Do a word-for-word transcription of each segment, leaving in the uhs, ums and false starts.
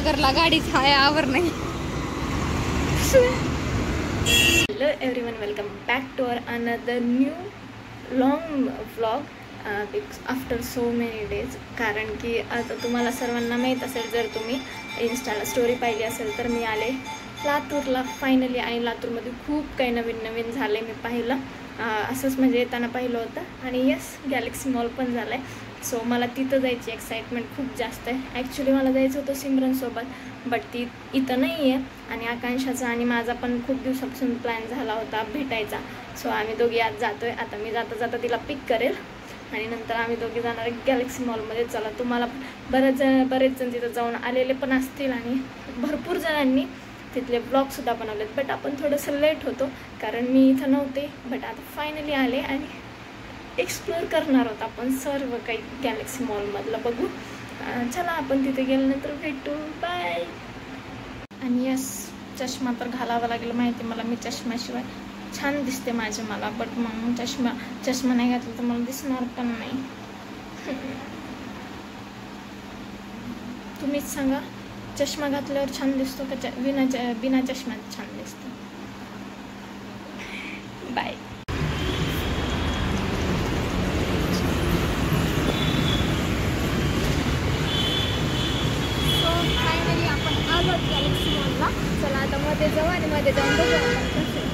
सागरला गाडीच हाय आवर नाही. Hello everyone, welcome back to our another new long vlog after so many days. कारण की आता तुम्हाला सर्वांना माहीत असेल, जर तुम्ही इन्स्टाला स्टोरी पाहिली असेल तर मी आले लातूरला फायनली. आणि लातूरमध्ये खूप काही नवीन नवीन झाले मी पाहिलं, असंच म्हणजे येताना पाहिलं होतं. आणि यस, गॅलेक्सी मॉल पण झालं आहे. सो मला तिथं जायची एक्साइटमेंट खूप जास्त आहे. ॲक्च्युली मला जायचं होतं सिमरनसोबत, बट ती इथं नाही आहे. आणि आकांक्षाचा आणि माझा पण खूप दिवसापासून प्लॅन झाला होता भेटायचा. सो आम्ही दोघी आज जातो आहे. आता मी जाता जाता तिला पिक करेल आणि नंतर आम्ही दोघी जाणार गॅलेक्सी मॉलमध्ये. चला, तुम्हाला बरेच जण बरेच जण तिथं जाऊन आलेले पण असतील आणि भरपूर जणांनी तिथले ब्लॉगसुद्धा बनवलेत. बट आपण थोडंसं लेट होतो कारण मी इथं नव्हते. बट आता फायनली आले आणि एक्सप्लोअर करणार आहोत आपण सर्व काही गॅलेक्सी मॉलमधलं बघू. चला, आपण तिथे गेल्यानंतर भेटू. बाय. आणि यस, चष्मा तर घालावा लागेल. माहिती मला, मी चष्म्याशिवाय छान दिसते माझे मला. बट मग चष्मा चष्मा नाही घातला तर मला दिसणार पण नाही. तुम्हीच सांगा, चष्मा घातल्यावर छान दिसतो का बिना बिना चष्म्यात छान दिसतो? बाय. सो फायनली आपण आलो गॅलेक्सी मॉलला. चला, आता मध्ये जाऊ आणि मध्ये जाऊन बघू आपण कसं.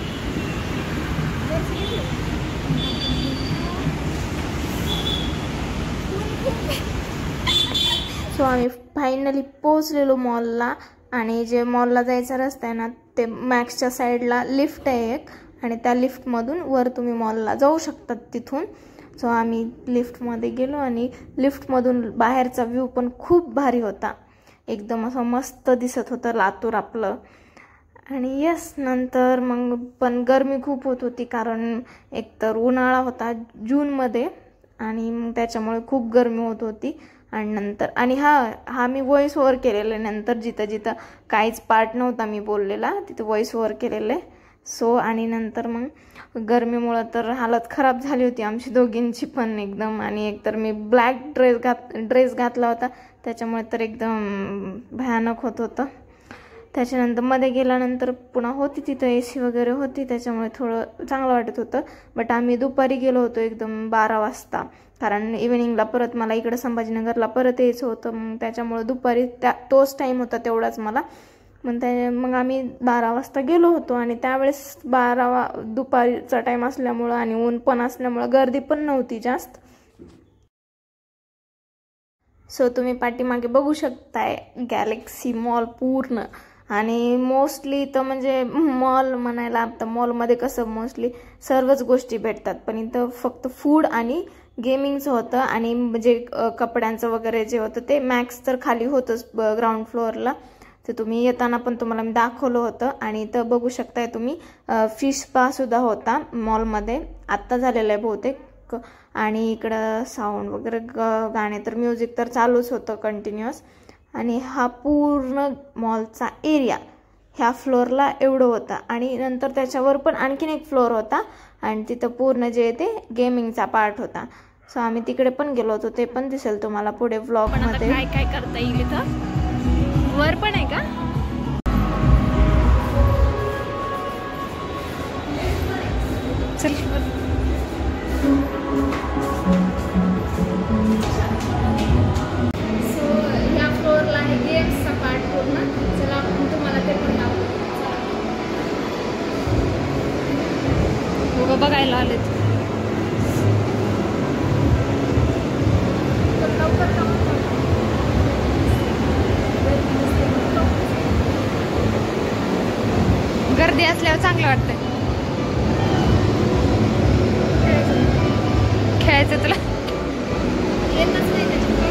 सो आम्ही फायनली पोहोचलेलो मॉलला. आणि जे मॉलला जायचा रस्ता आहे ना, ते मॅक्सच्या साईडला लिफ्ट आहे एक, आणि त्या लिफ्टमधून वर तुम्ही मॉलला जाऊ शकतात तिथून. सो आम्ही लिफ्टमध्ये गेलो आणि लिफ्टमधून बाहेरचा व्ह्यू पण खूप भारी होता. एकदम असं मस्त दिसत होतं लातूर आपलं. आणि यस, नंतर मग पण गरमी खूप होत होती कारण एकतर उन्हाळा होता जूनमध्ये आणि मग त्याच्यामुळे खूप गरमी होत होती. आणि नंतर आणि हा हा मी व्हॉइस ओव्हर केलेलं आहे. नंतर जिथं जिथं काहीच पार्ट नव्हता मी बोललेला तिथं व्हॉइस ओव्हर केलेलं आहे. सो आणि नंतर मग गरमीमुळं तर हालत खराब झाली होती आमची दोघींची पण एकदम. आणि एकतर मी ब्लॅक ड्रेस घात ड्रेस घातला होता त्याच्यामुळे तर एकदम भयानक होत होतं. त्याच्यानंतर मध्ये गेल्यानंतर पुन्हा होती तिथं ए सी वगैरे होती, त्याच्यामुळे थोडं चांगलं वाटत होतं. बट आम्ही दुपारी गेलो होतो एकदम बारा वाजता, कारण इव्हिनिंगला परत मला इकडं संभाजीनगरला परत यायचं होतं. मग त्याच्यामुळं दुपारी त्या तोच टाईम होता तेवढाच मला. मग त्या मग आम्ही बारा वाजता गेलो होतो. आणि त्यावेळेस बारा वा दुपारीचा टाईम असल्यामुळं आणि ऊन पण असल्यामुळं गर्दी पण नव्हती जास्त. सो तुम्ही पाठीमागे बघू शकताय गॅलेक्सी मॉल पूर्ण. आणि मोस्टली तर म्हणजे मॉल म्हणायला, आता मॉलमध्ये कसं मोस्टली सर्वच गोष्टी भेटतात, पण इथं फक्त फूड आणि गेमिंगचं होतं. आणि जे कपड्यांचं वगैरे जे होतं ते मॅक्स तर खाली होतंच ग्राउंड फ्लोअरला. ते तुम्ही येताना पण तुम्हाला मी दाखवलं होतं. आणि इथं बघू शकताय तुम्ही फिश स्पासुद्धा होता मॉलमध्ये, आत्ता झालेलं आहे बहुतेक. आणि इकडं साऊंड वगैरे गाणे तर म्युझिक तर चालूच होतं कंटिन्युअस. आणि हा पूर्ण मॉलचा एरिया ह्या फ्लोअरला एवढं होता. आणि नंतर त्याच्यावर पण आणखीन एक फ्लोअर होता आणि तिथं पूर्ण जे ते गेमिंगचा पार्ट होता. सो आम्ही तिकडे पण गेलो होतो, ते पण दिसेल तुम्हाला पुढे व्लॉगमध्ये. काय काय करता येईल इथं? वर पण आहे का? चल, गेम्सचा पार्ट पूर्ण. चला, आपण तुम्हाला ते पण दाखवू. बघायला आले गर्दी असल्यावर चांगलं वाटतंय. खेळायचं तुला? येतच नाही.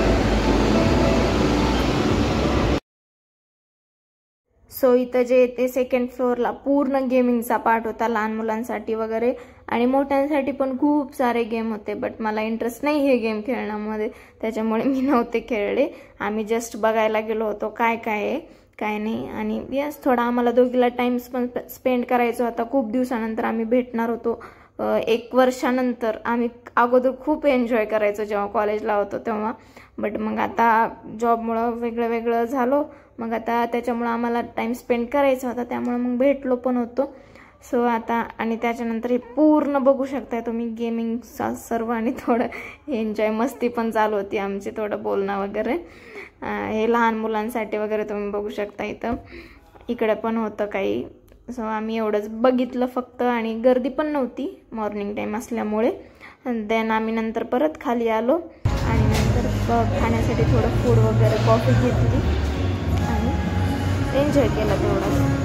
सो इथं जे ते सेकंड फ्लोअरला पूर्ण गेमिंगचा पार्ट होता लहान मुलांसाठी वगैरे, आणि मोठ्यांसाठी पण खूप सारे गेम होते. बट मला इंटरेस्ट नाही हे गेम खेळण्यामध्ये, त्याच्यामुळे मी नव्हते खेळले. आम्ही जस्ट बघायला गेलो होतो काय काय आहे काय नाही. आणि यस, थोडा आम्हाला दोघीला टाइम पण स्पेंड करायचा होता. खूप दिवसानंतर आम्ही भेटणार होतो एक वर्षानंतर आम्ही अगोदर खूप एन्जॉय करायचो जेव्हा कॉलेजला होतो तेव्हा, बट मग आता जॉबमुळं वेगळं वेगळं झालो, मग आता त्याच्यामुळं आम्हाला टाईम स्पेंड करायचा होता, त्यामुळे मग भेटलो पण होतो. सो आता आणि त्याच्यानंतर हे पूर्ण बघू शकताय तुम्ही गेमिंग सर्व आणि थोडं एन्जॉय मस्ती पण चालू होती आमची, थोडं बोलणं वगैरे. हे लहान मुलांसाठी वगैरे तुम्ही बघू शकता, इथं इकडे पण होतं काही. सो आम्ही एवढंच बघितलं फक्त, आणि गर्दी पण नव्हती मॉर्निंग टाईम असल्यामुळे. देन आम्ही नंतर परत खाली आलो आणि नंतर खाण्यासाठी थोडं फूड वगैरे कॉफी घेतली आणि एन्जॉय केला तेवढंच.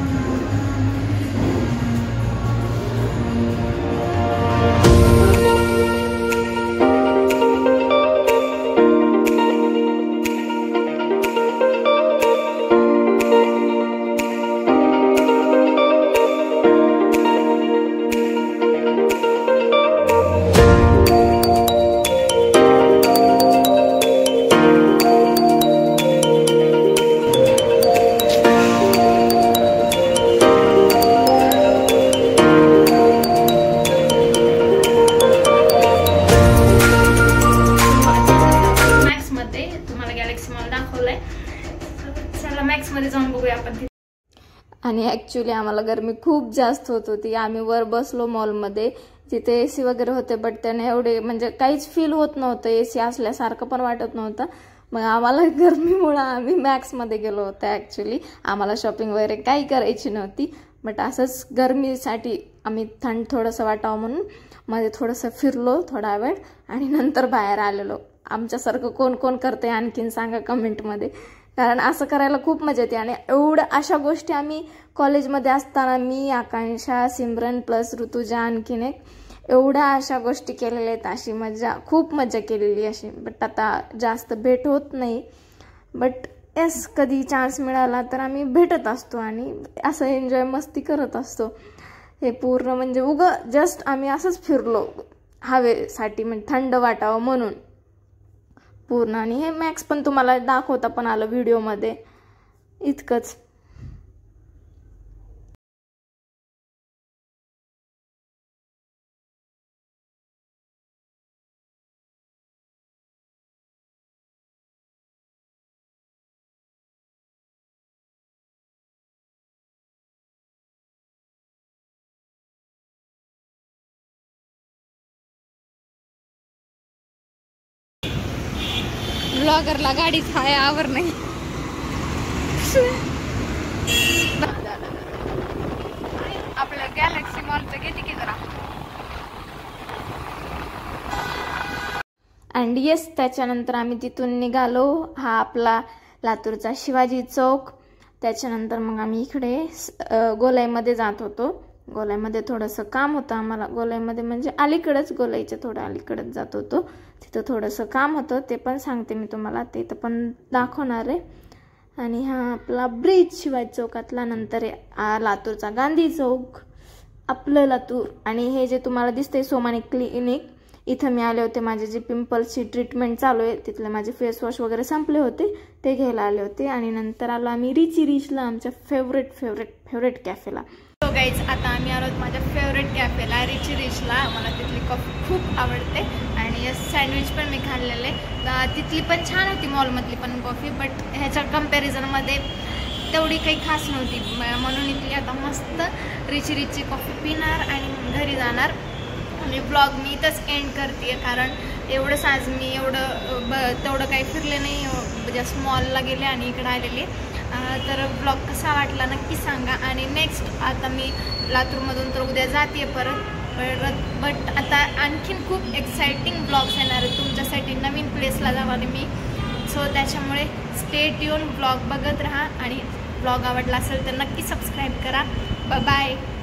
आणि ॲक्च्युली आम्हाला गरमी खूप जास्त होत होती. आम्ही वर बसलो मॉलमध्ये, तिथे ए सी वगैरे होते, बट त्याने एवढे म्हणजे काहीच फील होत नव्हतं, ए सी असल्यासारखं पण वाटत नव्हतं. मग आम्हाला गरमीमुळं आम्ही मॅक्समध्ये गेलो होतो. ॲक्च्युली आम्हाला शॉपिंग वगैरे काही करायची नव्हती, बट असंच गरमीसाठी आम्ही थंड थोडंसं वाटावं म्हणून मध्ये थोडंसं फिरलो थोडा वेळ आणि नंतर बाहेर आलेलो. आमच्यासारखं कोण कोण करते आणखीन सांगा कमेंटमध्ये, कारण असं करायला खूप मजा येते. आणि एवढं अशा गोष्टी आम्ही कॉलेजमध्ये असताना मी, आकांक्षा, सिमरन प्लस ऋतुजा आणखीन एक, एवढ्या अशा गोष्टी केलेल्या आहेत. अशी मजा, खूप मजा केलेली अशी. बट आता जास्त भेट होत नाही, बट येस कधी चान्स मिळाला तर आम्ही भेटत असतो आणि असं एन्जॉय मस्ती करत असतो. हे पूर्ण म्हणजे उगं जस्ट आम्ही असंच फिरलो हवेसाठी, म्हणजे थंड वाटावं म्हणून पूर्ण. आणि हे मॅक्स पण तुम्हाला दाखवता पण आलं व्हिडिओमध्ये, इतकंच. ब्लॉगरला गाडी छायावर नाही. आपल्या गॅलेक्सी मॉलचं किती किती जरा. अँड येस त्याच्यानंतर आम्ही तिथून निघालो. हा आपला लातूरचा शिवाजी चौक. त्याच्यानंतर मग आम्ही इकडे गोलाईमध्ये जात होतो. गोलाईमध्ये थोडंसं काम होतं आम्हाला. गोलाईमध्ये म्हणजे अलीकडेच, गोलाईच्या थोडं अलीकडेच जात होतो. तिथं थोडंसं काम होतं, ते पण सांगते मी तुम्हाला, ते तर पण दाखवणार आहे. आणि हा आपला ब्रिज शिवाजी चौकातला. नंतर लातूरचा गांधी चौक, आपलं लातूर. आणि हे जे तुम्हाला दिसतंय सोमानी क्लिनिक, इथं मी आले होते. माझे जे पिंपल्सची ट्रीटमेंट चालू आहे, तिथले माझे फेस वॉश वगैरे संपले होते, ते घ्यायला आले होते. आणि नंतर आलो आम्ही रिची रिचला, आमच्या फेवरेट फेवरेट फेवरेट कॅफेला. सो गाईज, आता आम्ही आलो माझ्या फेवरेट कॅफेला, रिची रिचला. मला तिथली कॉफी खूप आवडते आणि सँडविच पण मी खाल्लेले. तिथली पण छान होती, मॉलमधली पण कॉफी, बट ह्याच्या कम्पॅरिझनमध्ये तेवढी काही खास नव्हती. म्हणून इथली आता मस्त रिची रिचची कॉफी पिणार आणि घरी जाणार. आणि ब्लॉग मी इथंच एंड करते, कारण एवढंच आज मी एवढं ब तेवढं काही फिरले नाही, जस्ट मॉलला गेले आणि इकडं आलेले. तर ब्लॉग कसा वाटला नक्की सांगा. आणि नेक्स्ट आता मी लातूरमधून तर उद्या जाते परत, परत बट आता आणखीन खूप एक्साइटिंग ब्लॉग्स येणार आहेत तुमच्यासाठी. नवीन प्लेसला जावाने मी, सो त्याच्यामुळे स्टे ट्यून, ब्लॉग बघत राहा. आणि ब्लॉग आवडला असेल तर नक्की सबस्क्राईब करा. Bye bye.